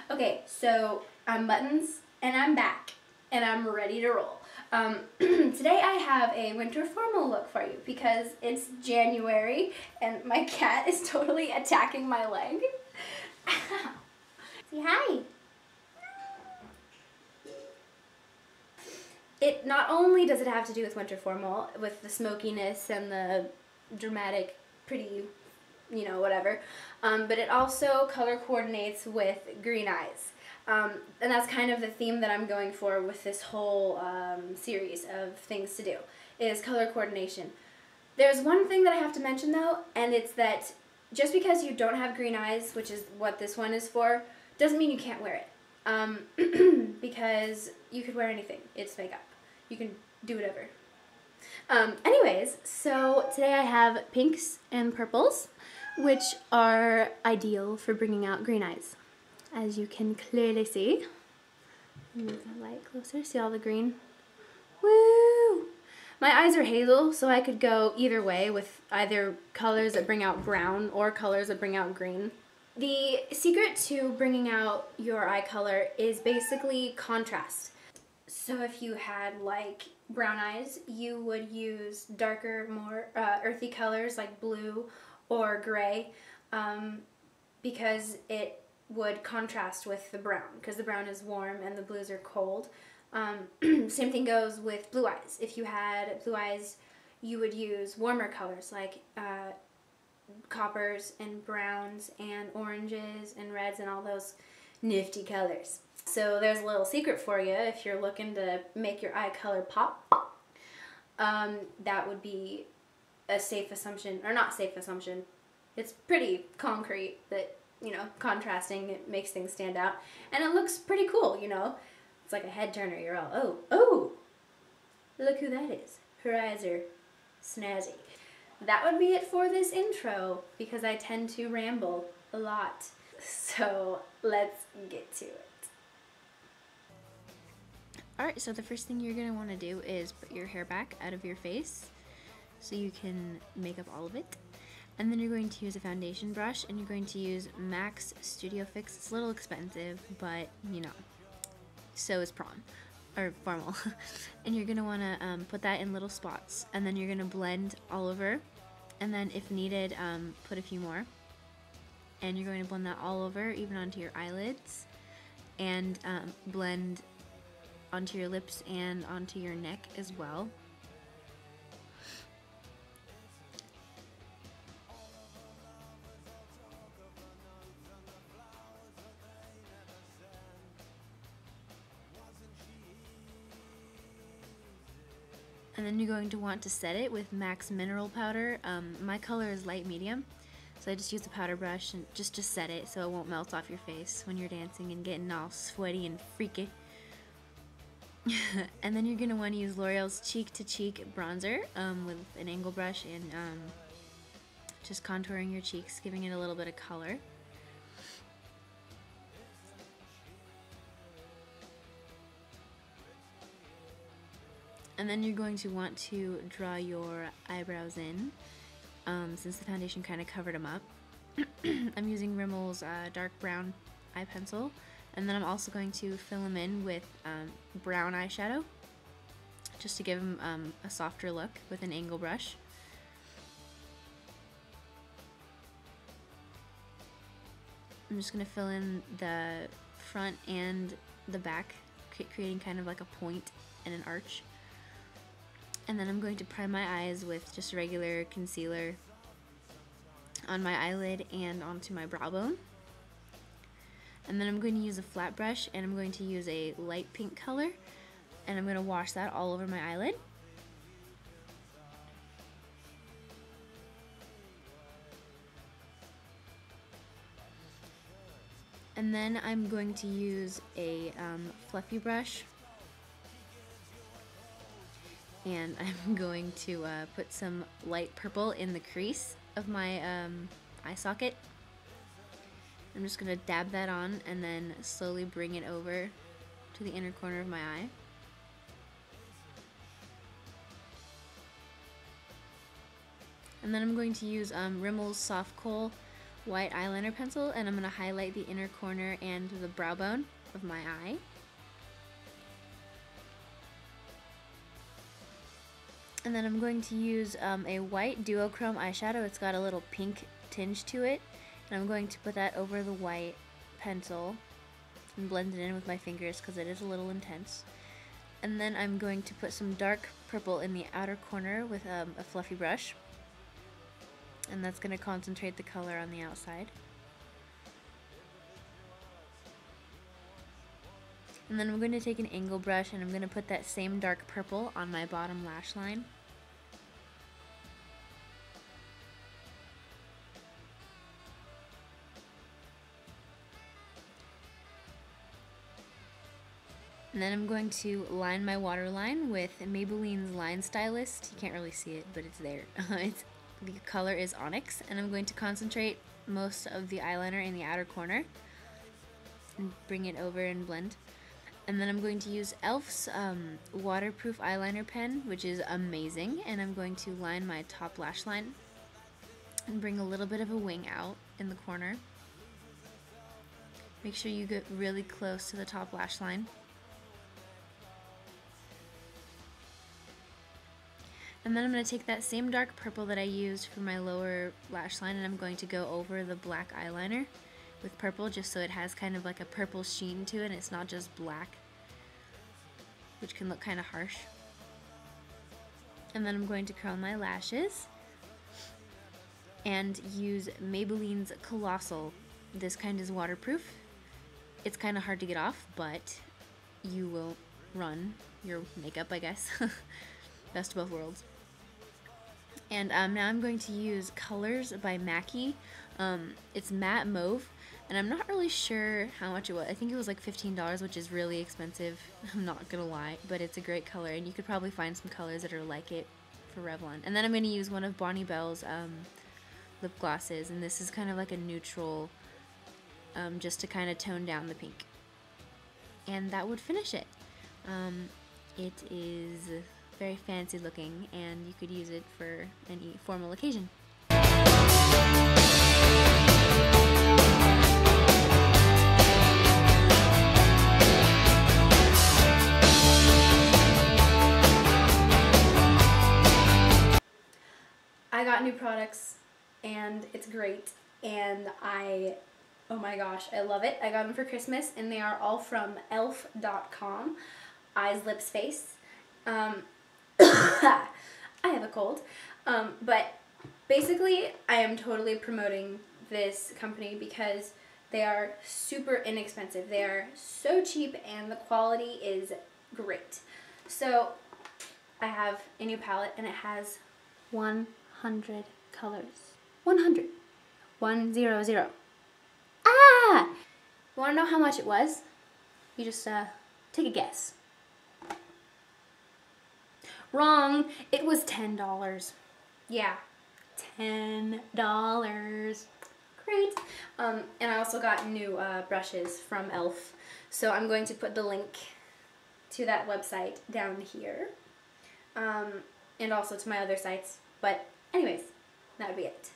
Okay, so I'm Buttons, and I'm back, and I'm ready to roll. Today I have a winter formal look for you because it's January, and my cat is totally attacking my leg. Say hi. It not only does it have to do with winter formal, with the smokiness and the dramatic, pretty, whatever, but it also color coordinates with green eyes. And that's kind of the theme that I'm going for with this whole series of things to do, is color coordination. There's one thing that I have to mention though, and it's that just because you don't have green eyes, which is what this one is for, doesn't mean you can't wear it. Because you could wear anything. It's makeup. You can do whatever. Anyways, so today I have pinks and purples, which are ideal for bringing out green eyes. As you can clearly see. Move the light closer, see all the green? Woo! My eyes are hazel, so I could go either way with either colors that bring out brown or colors that bring out green. The secret to bringing out your eye color is basically contrast. So if you had like brown eyes, you would use darker, more earthy colors like blue or gray, because it would contrast with the brown, because the brown is warm and the blues are cold. Same thing goes with blue eyes. If you had blue eyes, you would use warmer colors like coppers and browns and oranges and reds and all those nifty colors. So there's a little secret for you if you're looking to make your eye color pop. That would be a safe assumption, or not safe assumption. It's pretty concrete that, contrasting, it makes things stand out. And it looks pretty cool, It's like a head turner. You're all, oh, look who that is. Her eyes are snazzy. That would be it for this intro, because I tend to ramble a lot. So let's get to it. Alright, so the first thing you're going to want to do is put your hair back out of your face so you can make up all of it. And then you're going to use a foundation brush, and you're going to use MAC Studio Fix. It's a little expensive, but so is prom, or formal. And you're going to want to put that in little spots, and then you're going to blend all over, and then if needed, put a few more. And you're going to blend that all over, even onto your eyelids, and blend onto your lips and onto your neck as well. And then you're going to want to set it with MAC Mineral Powder. My color is light medium, so I just use a powder brush and just to set it so it won't melt off your face when you're dancing and getting all sweaty and freaky. And then you're going to want to use L'Oreal's Cheek to Cheek bronzer with an angle brush, and just contouring your cheeks, giving it a little bit of color. And then you're going to want to draw your eyebrows in, since the foundation kind of covered them up. I'm using Rimmel's dark brown eye pencil, and then I'm also going to fill them in with brown eyeshadow, just to give them a softer look with an angle brush. I'm just going to fill in the front and the back, creating kind of like a point and an arch. And then I'm going to prime my eyes with just regular concealer on my eyelid and onto my brow bone. And then I'm going to use a flat brush, and I'm going to use a light pink color, and I'm going to wash that all over my eyelid. And then I'm going to use a fluffy brush, and I'm going to put some light purple in the crease of my eye socket. I'm just going to dab that on and then slowly bring it over to the inner corner of my eye. And then I'm going to use Rimmel's Soft Kohl white eyeliner pencil, and I'm going to highlight the inner corner and the brow bone of my eye. And then I'm going to use a white duochrome eyeshadow. It's got a little pink tinge to it, and I'm going to put that over the white pencil and blend it in with my fingers because it is a little intense. And then I'm going to put some dark purple in the outer corner with a fluffy brush, and that's going to concentrate the color on the outside. And then I'm going to take an angle brush and I'm going to put that same dark purple on my bottom lash line. And then I'm going to line my waterline with Maybelline's Line Stylist. You can't really see it, but it's there. The color is Onyx, and I'm going to concentrate most of the eyeliner in the outer corner and bring it over and blend. And then I'm going to use e.l.f.'s waterproof eyeliner pen, which is amazing, and I'm going to line my top lash line and bring a little bit of a wing out in the corner. Make sure you get really close to the top lash line. And then I'm going to take that same dark purple that I used for my lower lash line, and I'm going to go over the black eyeliner with purple, just so it has kind of like a purple sheen to it and it's not just black, which can look kind of harsh. And then I'm going to curl my lashes and use Maybelline's Colossal. This kind is waterproof. It's kind of hard to get off, but you will run your makeup, I guess. Best of both worlds. And now I'm going to use Colors by Mackie. It's matte mauve, and I'm not really sure how much it was. I think it was like $15, which is really expensive. I'm not gonna lie, but it's a great color, and you could probably find some colors that are like it for Revlon. And then I'm gonna use one of Bonnie Bell's lip glosses, and this is kind of like a neutral, just to kind of tone down the pink. And that would finish it. It is very fancy looking, and you could use it for any formal occasion. I got new products and it's great, and oh my gosh, I love it. I got them for Christmas, and they are all from elf.com. Eyes, Lips, Face. I have a cold, but basically I am totally promoting this company because they are super inexpensive. They are so cheap and the quality is great. So I have a new palette, and it has 100 colors. 100. 100. Ah! You want to know how much it was? You just take a guess. Wrong. It was $10. Yeah, $10. Great. And I also got new brushes from e.l.f. So I'm going to put the link to that website down here. And also to my other sites. But anyways, that would be it.